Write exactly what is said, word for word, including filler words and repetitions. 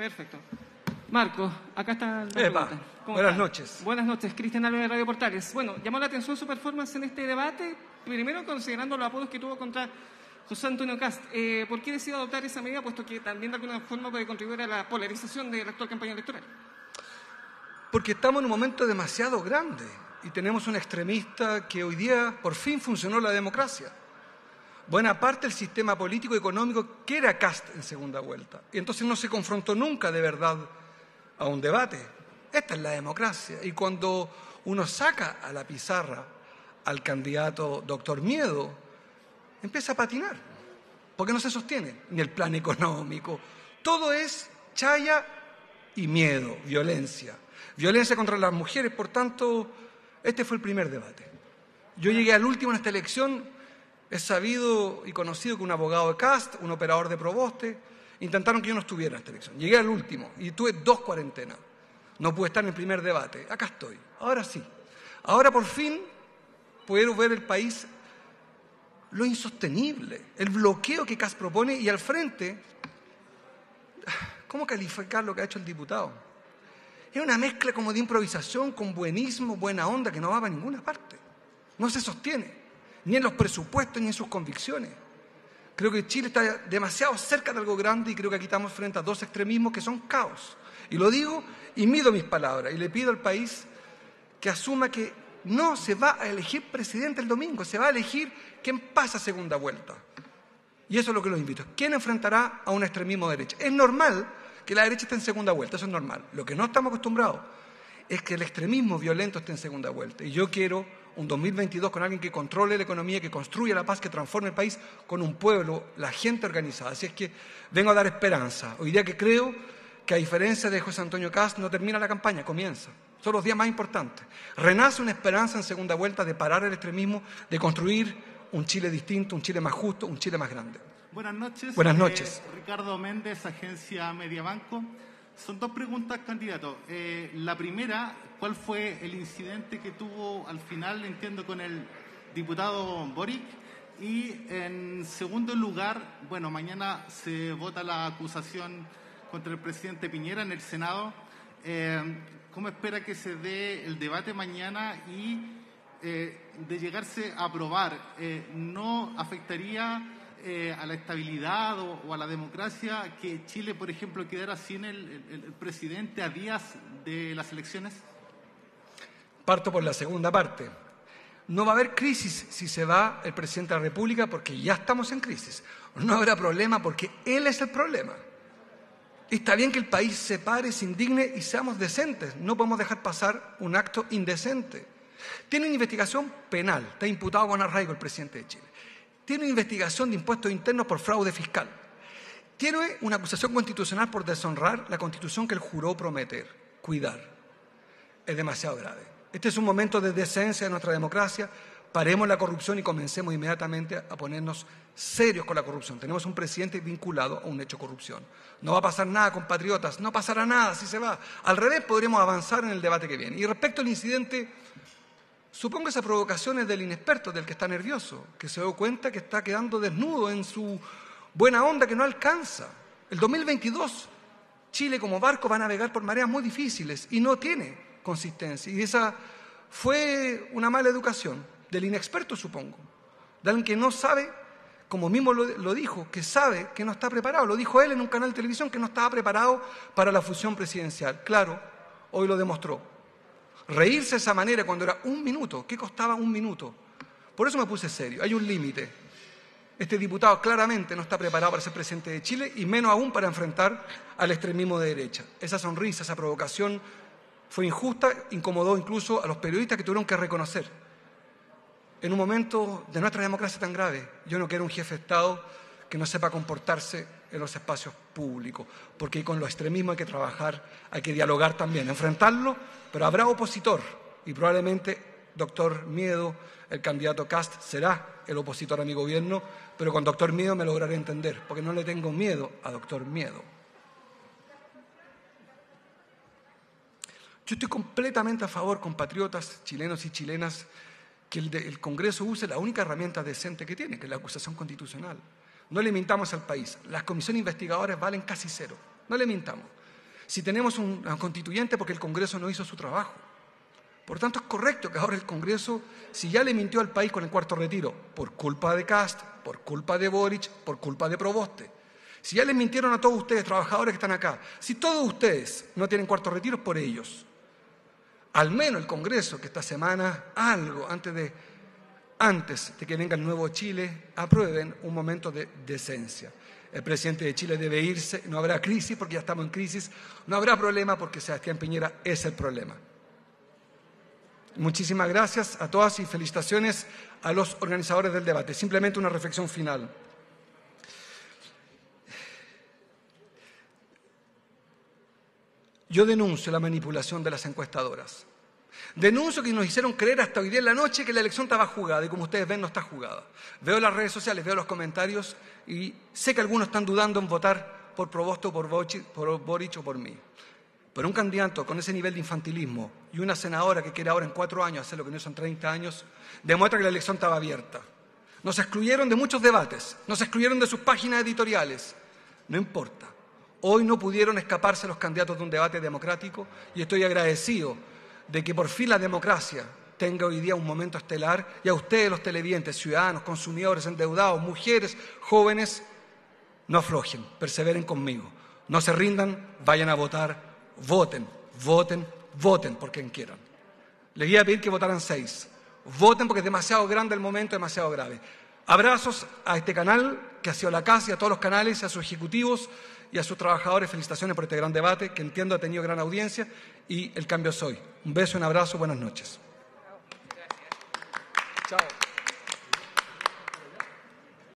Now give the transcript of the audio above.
Perfecto. Marco, acá está la Epa, pregunta. buenas está? noches. Buenas noches, Cristian Álvarez de Radio Portales. Bueno, llamó la atención su performance en este debate, primero considerando los apodos que tuvo contra José Antonio Kast. Eh, ¿Por qué decidió adoptar esa medida, puesto que también de alguna forma puede contribuir a la polarización de la actual campaña electoral? Porque estamos en un momento demasiado grande y tenemos un extremista que hoy día por fin funcionó la democracia. Buena parte del sistema político y económico que era Kast en segunda vuelta. Y entonces no se confrontó nunca de verdad a un debate. Esta es la democracia. Y cuando uno saca a la pizarra al candidato doctor Miedo, empieza a patinar, porque no se sostiene ni el plan económico. Todo es chaya y miedo, violencia. Violencia contra las mujeres, por tanto, este fue el primer debate. Yo llegué al último en esta elección. Es sabido y conocido que un abogado de Kast, un operador de Proboste, intentaron que yo no estuviera en esta elección. Llegué al último y tuve dos cuarentenas. No pude estar en el primer debate. Acá estoy. Ahora sí. Ahora por fin puedo ver el país, lo insostenible, el bloqueo que Kast propone y al frente, ¿cómo calificar lo que ha hecho el diputado? Es una mezcla como de improvisación con buenismo, buena onda, que no va para ninguna parte. No se sostiene, ni en los presupuestos, ni en sus convicciones. Creo que Chile está demasiado cerca de algo grande y creo que aquí estamos frente a dos extremismos que son caos. Y lo digo y mido mis palabras y le pido al país que asuma que no se va a elegir presidente el domingo, se va a elegir quién pasa a segunda vuelta. Y eso es lo que los invito. ¿Quién enfrentará a un extremismo de derecha? Es normal que la derecha esté en segunda vuelta, eso es normal. Lo que no estamos acostumbrados es que el extremismo violento esté en segunda vuelta. Y yo quiero un dos mil veintidós con alguien que controle la economía, que construya la paz, que transforme el país con un pueblo, la gente organizada. Así es que vengo a dar esperanza. Hoy día que creo que a diferencia de José Antonio Kast no termina la campaña, comienza. Son los días más importantes. Renace una esperanza en segunda vuelta de parar el extremismo, de construir un Chile distinto, un Chile más justo, un Chile más grande. Buenas noches. Buenas noches. Eh, Ricardo Méndez, Agencia Mediabanco. Son dos preguntas, candidato. Eh, la primera, ¿cuál fue el incidente que tuvo al final, entiendo, con el diputado Boric? Y en segundo lugar, bueno, mañana se vota la acusación contra el presidente Piñera en el Senado. Eh, ¿Cómo espera que se dé el debate mañana y eh, de llegarse a aprobar, eh, no afectaría Eh, a la estabilidad o, o a la democracia que Chile, por ejemplo, quedara sin el, el, el presidente a días de las elecciones? Parto por la segunda parte. No va a haber crisis si se va el presidente de la República porque ya estamos en crisis. No habrá problema porque él es el problema. Está bien que el país se pare, se indigne y seamos decentes. No podemos dejar pasar un acto indecente. Tiene una investigación penal. Está imputado con arraigo el presidente de Chile. Tiene una investigación de impuestos internos por fraude fiscal. Tiene una acusación constitucional por deshonrar la Constitución que él juró prometer, cuidar. Es demasiado grave. Este es un momento de decencia de nuestra democracia. Paremos la corrupción y comencemos inmediatamente a ponernos serios con la corrupción. Tenemos un presidente vinculado a un hecho de corrupción. No va a pasar nada, compatriotas, no pasará nada si se va. Al revés, podremos avanzar en el debate que viene. Y respecto al incidente, supongo esa provocación es del inexperto, del que está nervioso, que se dio cuenta que está quedando desnudo en su buena onda que no alcanza. El dos mil veintidós, Chile como barco va a navegar por mareas muy difíciles y no tiene consistencia. Y esa fue una mala educación del inexperto, supongo, de alguien que no sabe, como mismo lo, lo dijo, que sabe que no está preparado. Lo dijo él en un canal de televisión, que no estaba preparado para la fusión presidencial. Claro, hoy lo demostró. Reírse de esa manera cuando era un minuto, ¿qué costaba un minuto? Por eso me puse serio, hay un límite. Este diputado claramente no está preparado para ser presidente de Chile y menos aún para enfrentar al extremismo de derecha. Esa sonrisa, esa provocación fue injusta, incomodó incluso a los periodistas que tuvieron que reconocer. En un momento de nuestra democracia tan grave, yo no quiero un jefe de Estado que no sepa comportarse en los espacios públicos, porque con los extremismos hay que trabajar, hay que dialogar también, enfrentarlo, pero habrá opositor y probablemente doctor Miedo, el candidato Kast, será el opositor a mi gobierno, pero con doctor Miedo me lograré entender, porque no le tengo miedo a doctor Miedo. Yo estoy completamente a favor, compatriotas chilenos y chilenas, que el, de, el Congreso use la única herramienta decente que tiene, que es la acusación constitucional. No le mintamos al país. Las comisiones investigadoras valen casi cero. No le mintamos. Si tenemos un constituyente porque el Congreso no hizo su trabajo. Por tanto, es correcto que ahora el Congreso, si ya le mintió al país con el cuarto retiro, por culpa de Kast, por culpa de Boric, por culpa de Proboste, si ya les mintieron a todos ustedes, trabajadores que están acá, si todos ustedes no tienen cuarto retiro, es por ellos. Al menos el Congreso, que esta semana, algo antes de, antes de que venga el nuevo Chile, aprueben un momento de decencia. El presidente de Chile debe irse, no habrá crisis porque ya estamos en crisis, no habrá problema porque Sebastián Piñera es el problema. Muchísimas gracias a todas y felicitaciones a los organizadores del debate. Simplemente una reflexión final. Yo denuncio la manipulación de las encuestadoras. Denuncio que nos hicieron creer hasta hoy día en la noche que la elección estaba jugada y como ustedes ven no está jugada. Veo las redes sociales, veo los comentarios y sé que algunos están dudando en votar por Proboste o por Boric, por Boric o por mí. Pero un candidato con ese nivel de infantilismo y una senadora que quiere ahora en cuatro años hacer lo que no son treinta años, demuestra que la elección estaba abierta. Nos excluyeron de muchos debates, nos excluyeron de sus páginas editoriales. No importa. Hoy no pudieron escaparse los candidatos de un debate democrático y estoy agradecido de que por fin la democracia tenga hoy día un momento estelar y a ustedes, los televidentes, ciudadanos, consumidores, endeudados, mujeres, jóvenes, no aflojen, perseveren conmigo. No se rindan, vayan a votar. Voten, voten, voten por quien quieran. Les voy a pedir que votaran seis. Voten porque es demasiado grande el momento, demasiado grave. Abrazos a este canal, que ha sido la casa, y a todos los canales, a sus ejecutivos y a sus trabajadores. Felicitaciones por este gran debate, que entiendo ha tenido gran audiencia, y el cambio es hoy. Un beso, un abrazo, buenas noches. Chao.